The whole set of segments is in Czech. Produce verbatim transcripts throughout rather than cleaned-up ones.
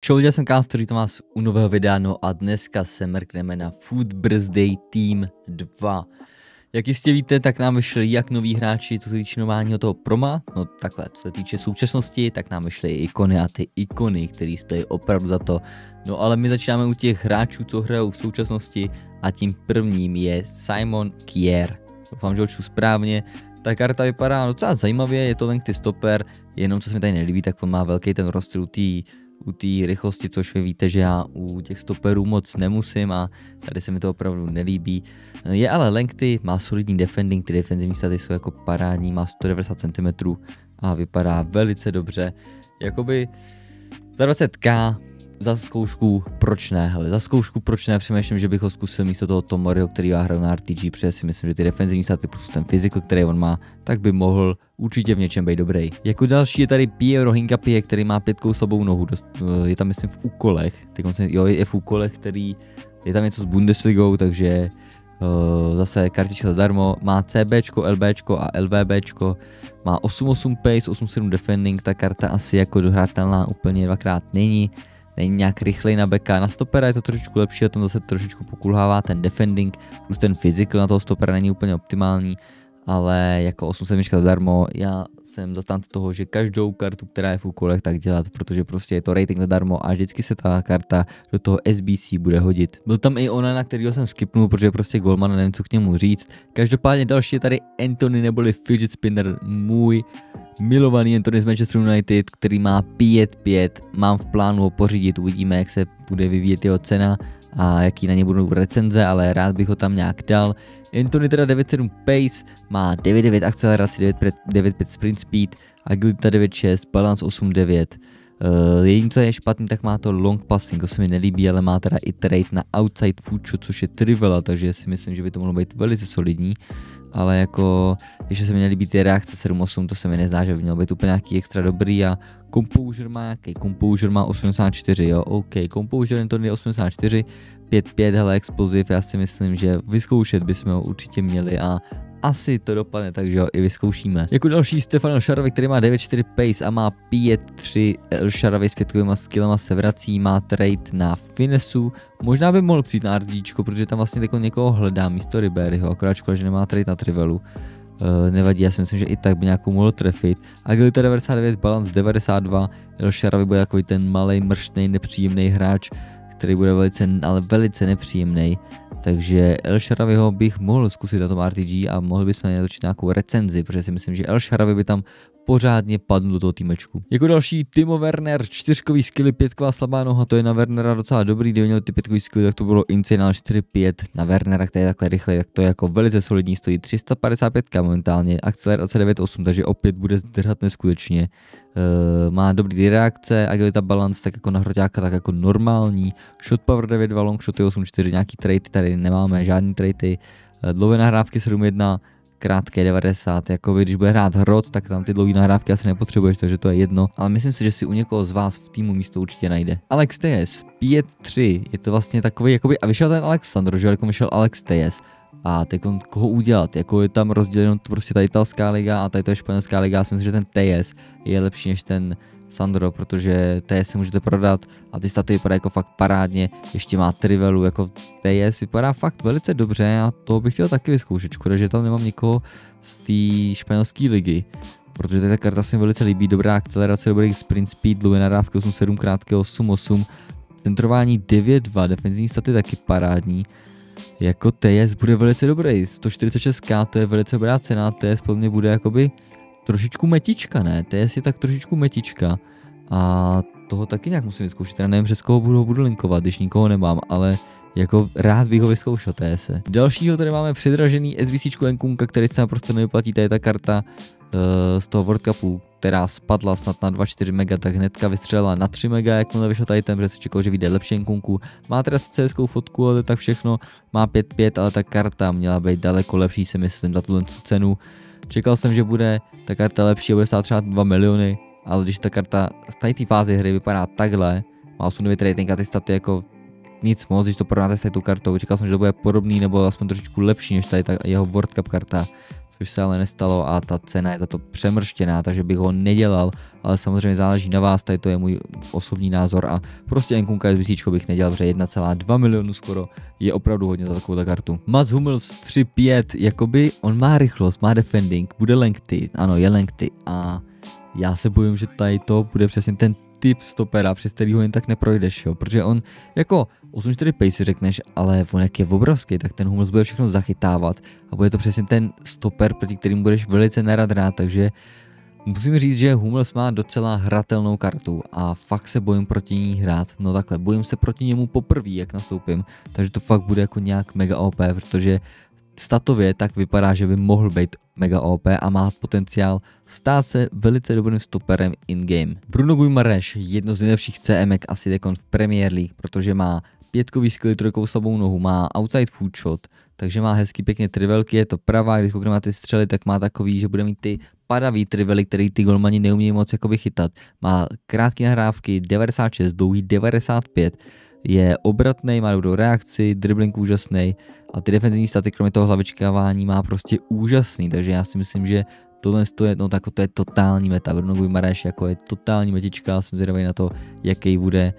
Čau, já jsem Káster, vítám vás u nového videa, no a dneska se mrkneme na Food Birthday Team dva. Jak jistě víte, tak nám vyšli jak noví hráči, co se týče nového toho proma, no takhle, co se týče současnosti, tak nám vyšly ikony a ty ikony, které stojí opravdu za to. No ale my začínáme u těch hráčů, co hrajou v současnosti a tím prvním je Simon Kjær. Doufám, že ho čtu správně. Ta karta vypadá docela zajímavě, je to lengthy stopper, jenom co se mi tady nelíbí, tak on má velký ten rozstřel u té u té rychlosti, což vy víte, že já u těch stopperů moc nemusím a tady se mi to opravdu nelíbí. Je ale lengthy, má solidní defending, ty defenzivní staty jsou jako parádní, má sto devadesát centimetrů a vypadá velice dobře. Jakoby za dvacet ká za zkoušku proč ne, hele, za zkoušku proč ne, přemýšlím, že bych ho zkusil místo toho Tomoriho, který já hraju na R T G, protože si myslím, že ty defenzivní staty plus ten physical, který on má, tak by mohl určitě v něčem být dobrý. Jako další je tady Piero Hincapié, který má pětkou slabou nohu, je tam myslím v úkolech, jo, je v úkolech, který je tam něco s Bundesligou, takže uh, zase kartička zadarmo, má CBčko, LBčko a LVBčko, má osm osm pace, osm sedm defending, ta karta asi jako dohratelná úplně dvakrát není. Není nějak rychlej na beka, na stopera je to trošičku lepší, a tam zase trošičku pokulhává ten defending, plus ten physical na toho stopera není úplně optimální, ale jako osm sedm zadarmo, já jsem zastánce toho, že každou kartu, která je v úkolech, tak dělat, protože prostě je to rating zadarmo a vždycky se ta karta do toho S B C bude hodit. Byl tam i Onana, kterýho jsem skipnul, protože prostě golman, nevím co k němu říct. Každopádně další je tady Anthony neboli fidget spinner, můj milovaný Anthony z Manchester United, který má pět pět, mám v plánu ho pořídit, uvidíme, jak se bude vyvíjet jeho cena a jaký na ně budou recenze, ale rád bych ho tam nějak dal. Anthony teda devět sedm pace, má devět devět akceleraci, devět pět sprint speed, agilita devět šest, balance osm devět. Uh, jediné, co je špatný, tak má to long passing, to se mi nelíbí, ale má teda i trade na outside fucho, což je trivela, takže si myslím, že by to mohlo být velice solidní. Ale jako, když se mi nelíbí ty reakce sedm osm, to se mi nezdá, že by mělo být úplně nějaký extra dobrý a Composure má jaký? Composure má osmdesát čtyři, jo, OK, Composure Anthony osmdesát čtyři, pět pět, hele, explosiv, já si myslím, že vyzkoušet bychom ho určitě měli a asi to dopadne, takže ho i vyzkoušíme. Jako další Stefan El-Shaarawy, který má devět čtyři pace a má pět tři, El-Shaarawy s pětkovýma skillama se vrací, má trade na finesu, možná by mohl přijít na RDčko, protože tam vlastně jako někoho hledá místo Riberyho, akorát škoda, že nemá trade na Trivelu. Uh, nevadí, já si myslím, že i tak by nějakou mohl trefit. Agilita devadesát devět, balance devadesát dva, El-Shaarawy bude takový ten malej, mrštnej, nepříjemný hráč, který bude velice, ale velice nepříjemný. Takže El-Shaarawyho bych mohl zkusit na tom R T G a mohli bychom natočit nějakou recenzi, protože si myslím, že El-Shaarawy by tam pořádně padl do toho týmečku. Jako další Timo Werner, čtyřkový skilly, pětková slabá noha, to je na Wernera docela dobrý, kdyby měl ty pětkový skilly, tak to bylo insane čtyři pět na Wernera, který je takhle rychlej, tak to je jako velice solidní, stojí tři sta padesát pět momentálně, akcelerace devět osm, takže opět bude zdrhat neskutečně. Uh, má dobrý reakce, agilita balance, tak jako na hroťáka, tak jako normální, shot power devět dva, long shoty osm čtyři, nějaký trady tady nemáme, žádný trady, uh, dlouhé nahrávky sedm jedna, krátké devadesát, jako když bude hrát hrot, tak tam ty dlouhé nahrávky asi nepotřebuješ, takže to je jedno, ale myslím si, že si u někoho z vás v týmu místo určitě najde. Alex Tejes, pět tři, je to vlastně takový, jakoby, a vyšel ten Alexandr, že jako vyšel Alex Tejes. A teď koho udělat, jako je tam rozděleno prostě ta italská liga a tady to je španělská liga, já si myslím, že ten Tejes je lepší než ten Sandro, protože Tejes se můžete prodat a ty staty vypadají jako fakt parádně, ještě má trivelu, jako Tejes vypadá fakt velice dobře a to bych chtěl taky vyzkoušet, škoda, že tam nemám nikoho z té španělské ligy, protože ta karta se mi velice líbí, dobrá akcelerace, dobrý sprint speed, dlouhé nahrávky osm sedm, krátké osm osm, centrování devět dva, defenzivní staty taky parádní. Jako T S bude velice dobrý, sto čtyřicet šest ká, to je velice dobrá cena, T S podle mě bude jakoby trošičku metička, ne? T S je tak trošičku metička a toho taky nějak musím vyzkoušet, já nevím, přes koho budu, budu linkovat, když nikoho nemám, ale jako rád bych ho vyzkoušel T S. Dalšího tady máme předražený SBCčko Nkunku, který se naprosto nevyplatí, to je ta karta uh, z toho World Cupu, která spadla snad na dva čtyři mega, tak hnedka vystřelila na tři mega, jakmile vyšel tady ten, protože si čekal, že vyjde lepší Nkunku. Má teda C S kou fotku, ale tak všechno, má pět pět, ale ta karta měla být daleko lepší, si myslím, za tuhle cenu. Čekal jsem, že bude ta karta lepší a bude stát třeba dva miliony, ale když ta karta z tady té fáze hry vypadá takhle, má osm devět rating a ty staty jako nic moc, když to porovnáte s tady tou kartou, čekal jsem, že to bude podobný nebo aspoň trošičku lepší než tady ta jeho World Cup karta, což se ale nestalo a ta cena je za to přemrštěná, takže bych ho nedělal, ale samozřejmě záleží na vás, tady to je můj osobní názor a prostě Nkunku S B C bych nedělal, protože jedna celá dva milionu skoro je opravdu hodně za takovou kartu. Mats Hummels tři pět, jakoby on má rychlost, má defending, bude lengthy, ano je lengthy a já se bojím, že tady to bude přesně ten typ stopera, přes kterýho jen tak neprojdeš, jo, protože on jako osm čtyři pace si řekneš, ale on jak je obrovský, tak ten Hummels bude všechno zachytávat a bude to přesně ten stoper, proti kterým budeš velice nerad hrát, takže musím říct, že Hummels má docela hratelnou kartu a fakt se bojím proti ní hrát, no takhle, bojím se proti němu poprvé, jak nastoupím, takže to fakt bude jako nějak mega O P, protože statově tak vypadá, že by mohl být mega O P a má potenciál stát se velice dobrým stoperem in-game. Bruno Guimaraes, jedno z nejlepších C M ek asi dekon v Premier League, protože má pětkový skill, trojkou slabou nohu, má outside foot shot, takže má hezky pěkně trivelky, je to pravá, když koukneme na ty střely, tak má takový, že bude mít ty padavý trively, který ty golmani neumějí moc jakoby chytat. Má krátké nahrávky devadesát šest, dlouhý devadesát pět, je obratný, má dobrou reakci, dribbling úžasný a ty defenzivní staty kromě toho hlavičkávání má prostě úžasný, takže já si myslím, že tohle je, no tak to je totální meta. Bruno Guimaraes jako je totální metička, jsem zvědavý na to, jaký bude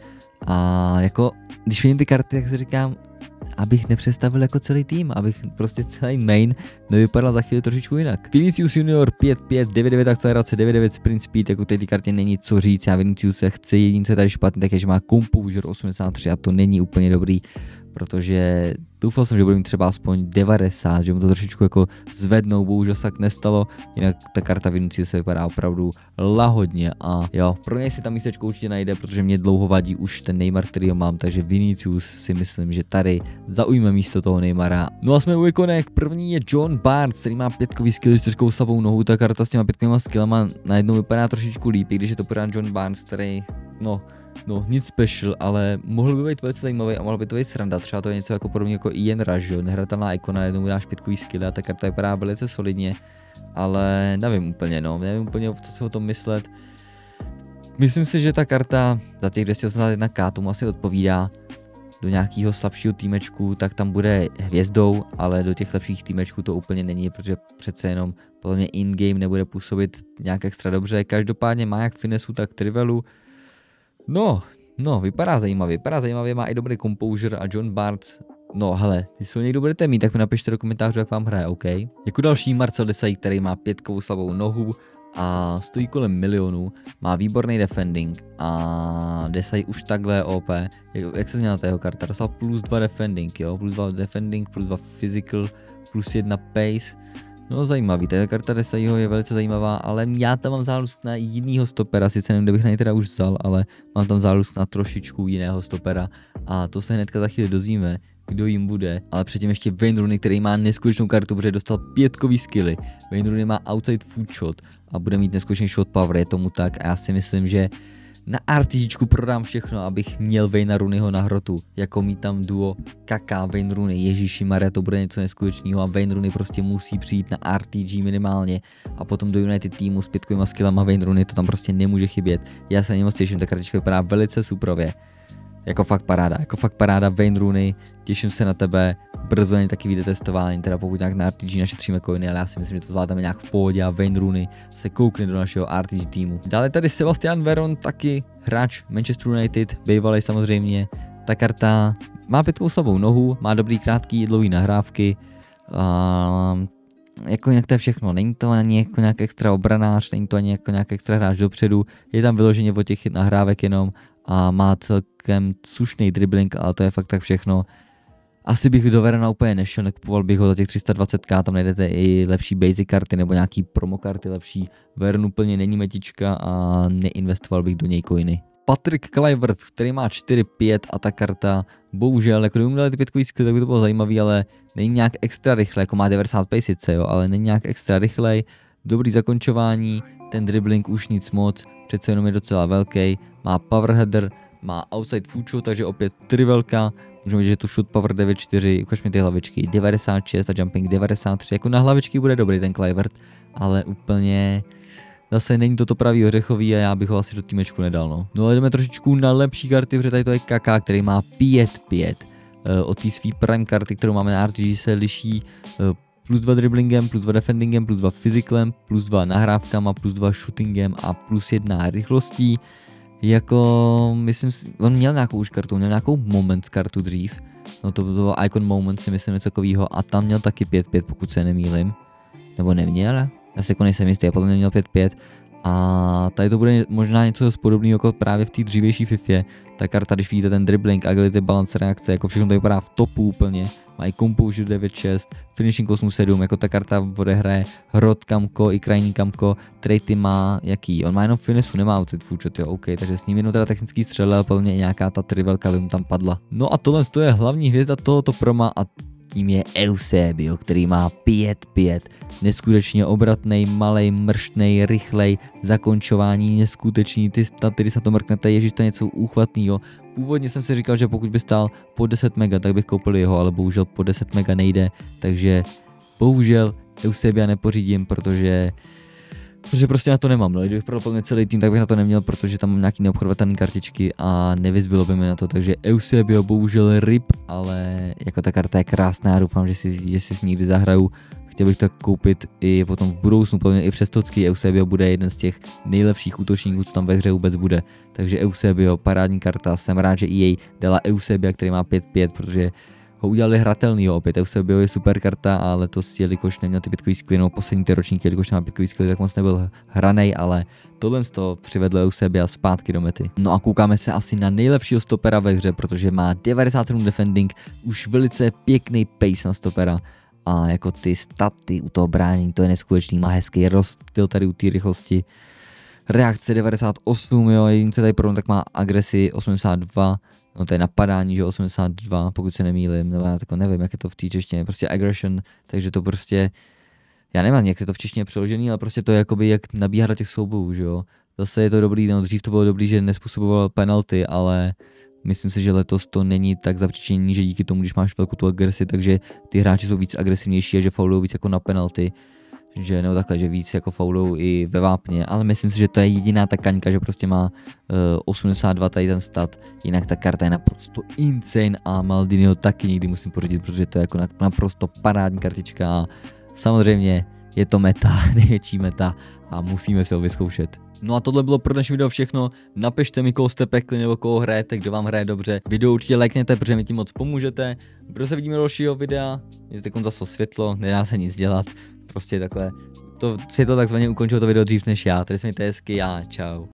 a jako když vidím ty karty, tak si říkám, abych nepřestavil jako celý tým, abych prostě celý main nevypadal za chvíli trošičku jinak. Vinicius Junior pět pět, devět devět akcelerace, devět devět sprint speed, jako té kartě není co říct, já Vinicius se chci, jediný co je tady špatný, tak je, že má composure osmdesát tři a to není úplně dobrý, protože doufal jsem, že bude mít třeba aspoň devadesát, že mu to trošičku jako zvednou, bohužel se tak nestalo, jinak ta karta Vinicius se vypadá opravdu lahodně a jo, pro něj si tam místečko určitě najde, protože mě dlouho vadí už ten Neymar, který ho mám, takže Vinicius si myslím, že tady zaujme místo toho Neymara. No a jsme u ikonek, první je John Barnes, který má pětkový skill s čtyřkou slabou nohou, ta karta s těma pětkovýma skillama najednou vypadá trošičku líp, i když je to pořád John Barnes, který, no, No, nic special, ale mohl by být velice zajímavý a mohl by to být sranda. Třeba to je něco jako podobně jako Ian Rush, jo, nehratelná ikona, jednou dáš pětkový skill a ta karta vypadá velice solidně, ale nevím úplně, no, nevím úplně, co si o tom myslet. Myslím si, že ta karta za těch dvě stě osmdesát jedna K tomu asi odpovídá. Do nějakého slabšího týmečku, tak tam bude hvězdou, ale do těch lepších týmečků to úplně není, protože přece jenom podle mě in-game nebude působit nějak extra dobře. Každopádně má jak finesu, tak trivelu. No, no, vypadá zajímavě, vypadá zajímavě, má i dobrý composure a John Barnes, no hele, jestli ho někdo budete mít, tak mi napište do komentářů, jak vám hraje, OK? Jako další Marcel Desailly, který má pětkovou slabou nohu a stojí kolem milionu, má výborný defending a Desailly už takhle O P, jak, jak se změnila ta jeho karta, dostal plus dva defending, jo, plus dva defending, plus dva physical, plus jedna pace. No zajímavý, ta karta Desaillyho je velice zajímavá, ale já tam mám zálusk na jinýho stopera, sice nevím, kde bych na něj teda už vzal, ale mám tam zálusk na trošičku jiného stopera a to se hnedka za chvíli dozvíme, kdo jim bude, ale předtím ještě Wayne Rooney, který má neskutečnou kartu, protože dostal pětkový skilly. Wayne Rooney má outside foot shot a bude mít neskutečný shot power, je tomu tak a já si myslím, že na RTGčku prodám všechno, abych měl Wayna Rooneyho na hrotu, jako mít tam duo Kaká, Wayne Rooney, Ježíši Maria, to bude něco neskutečného a Wayne Rooney prostě musí přijít na R T G minimálně a potom do United týmu s pětkovýma skillama Wayne Rooney to tam prostě nemůže chybět. Já se na něj moc těším, ta kartička vypadá velice suprově. Jako fakt paráda, jako fakt paráda Wayne Rooney, těším se na tebe, brzo na ně taky vyjde testování, teda pokud nějak na R T G našetříme coiny, ale já si myslím, že to zvládáme nějak v pohodě a Wayne Rooney se koukne do našeho R T G týmu. Dále tady Sebastian Veron, taky hráč Manchester United, bývalý samozřejmě, ta karta má pětkovou slabou nohu, má dobrý krátký dlouhý nahrávky, a jako jinak to je všechno, není to ani jako nějak extra obranář, není to ani jako nějak extra hráč dopředu, je tam vyloženě od těch nahrávek jenom a má celkem slušný dribbling, ale to je fakt tak všechno. Asi bych do Verona úplně nešel, nekupoval bych ho za těch tři sta dvacet K, tam najdete i lepší basic karty nebo nějaký promo karty lepší. Veron úplně není metička a neinvestoval bych do něj coiny. Patrick Kluivert, který má čtyři pět a ta karta, bohužel, jako kdyby mu dali ty pětkový skill, tak by to bylo zajímavý, ale není nějak extra rychle, jako má devadesát pace sice, jo, ale není nějak extra rychlej, dobrý zakončování, ten dribbling už nic moc, přece jenom je docela velký, má power header, má outside foot shot, takže opět trivelka, můžeme vidět, že tu shoot power devět čtyři, ukaž mi ty hlavičky, devadesát šest a jumping devadesát tři, jako na hlavičky bude dobrý ten Kluivert, ale úplně zase není to to pravý ořechový a já bych ho asi do týmečku nedal, no. No ale jdeme trošičku na lepší karty, protože tady to je Kaká, který má pět pět. Od té svý prime karty, kterou máme na R T G, se liší plus dva driblingem, plus dva defendingem, plus dva fyziklem, plus dva nahrávkama, plus dva shootingem a plus jedna rychlostí. Jako, myslím si, on měl nějakou už kartu, měl nějakou Moments kartu dřív, no to bylo Icon Moments, si myslím něco takového, a tam měl taky pět pět, pokud se nemýlim, nebo neměl, já si jako nejsem jistý, já potom neměl pět pět, a tady to bude možná něco podobného jako právě v té dřívější fifě. Ta karta, když vidíte ten dribbling, agility, balance, reakce, jako všechno to vypadá v topu úplně. Mají composure devět šest, finishing osm sedm, jako ta karta odehraje hrot kamko i krajní kamko, trady má jaký, on má jenom finesu, nemá outfit fučet, jo, OK, takže s ním jenom teda technický střel, ale plně nějaká ta trivelka mu tam padla. No a tohle to je hlavní hvězda tohoto proma a tím je Eusebio, který má pět pět. Neskutečně obratnej, malej, mrštnej, rychlej, zakončování neskutečný, ty staty, když se to mrknete, ježiš, to je něco úchvatného. Původně jsem si říkal, že pokud by stál po deset mega, tak bych koupil jeho, ale bohužel po deset mega nejde, takže bohužel Eusebia nepořídím, protože Protože prostě na to nemám, no, kdybych prodal plně celý tým, tak bych na to neměl, protože tam mám nějaký neobchodovatelné kartičky a nevyzbylo by mi na to, takže Eusebio bohužel rip, ale jako ta karta je krásná, já doufám, že si, že si s ní někdy zahraju, chtěl bych to koupit i potom v budoucnu, plně i přes tocky, Eusebio bude jeden z těch nejlepších útočníků, co tam ve hře vůbec bude, takže Eusebio, parádní karta, jsem rád, že E A dala Eusebia, který má pět pět, protože ho udělali hratelnýho opět, Eusebio je super karta a letos, jelikož neměl ty pětkový skilly, no poslední ty ročníky, jelikož nemá pětkový skilly, tak moc nebyl hranej, ale tohle z toho přivedlo Eusebia zpátky do mety. No a koukáme se asi na nejlepšího stopera ve hře, protože má devadesát sedm defending, už velice pěkný pace na stopera a jako ty staty u toho bránění, to je neskutečný, má hezký rozptyl tady u té rychlosti. Reakce devadesát osm, jo, jediný co tady problém, tak má agresi osmdesát dva. No to je napadání, že osmdesát dva, pokud se nemýlím, nebo já tako nevím, jak je to v té češtině, prostě aggression, takže to prostě, já nevím, jak je to v češtině přeložený, ale prostě to je jakoby jak nabíhat do těch soubojů, že jo. Zase je to dobrý, no dřív to bylo dobrý, že nespůsoboval penalty, ale myslím si, že letos to není tak zapříčinění, že díky tomu, když máš velkou tu agresi, takže ty hráči jsou víc agresivnější a že faulují víc jako na penalty. Že nebo takhle, že víc jako faulou i ve vápně, ale myslím si, že to je jediná ta kaňka, že prostě má uh, osmdesát dva tady ten stat, jinak ta karta je naprosto insane a Maldiniho taky někdy musím pořídit, protože to je jako naprosto parádní kartička a samozřejmě je to meta, největší meta a musíme si ho vyzkoušet. No a tohle bylo pro dnešní video všechno, napište mi, koho jste pekli nebo koho hrajete, kdo vám hraje dobře, video určitě lajkněte, protože mi tím moc pomůžete, brzy se vidíme do dalšího videa, je teď zase světlo, nedá se nic dělat. Prostě takhle, to si to takzvaně ukončilo to video dřív než já, tady se mějte hezky, já, čau.